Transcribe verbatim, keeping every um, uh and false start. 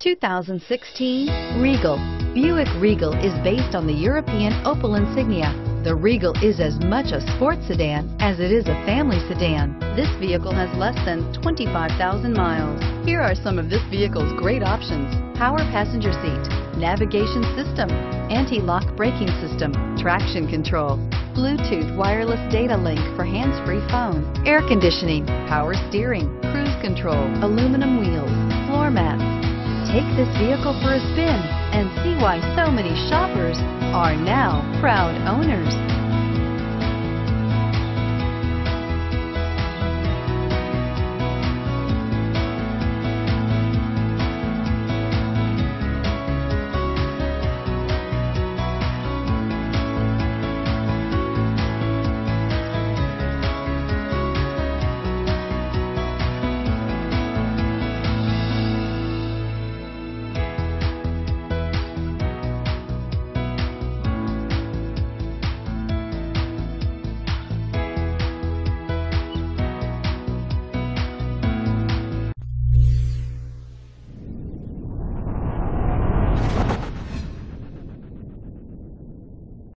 two thousand sixteen Regal. Buick Regal is based on the European Opel Insignia. The Regal is as much a sports sedan as it is a family sedan. This vehicle has less than twenty-five thousand miles. Here are some of this vehicle's great options: power passenger seat, navigation system, anti-lock braking system, traction control, Bluetooth wireless data link for hands-free phone, air conditioning, power steering, cruise control, aluminum wheels, floor mats. Take this vehicle for a spin and see why so many shoppers are now proud owners.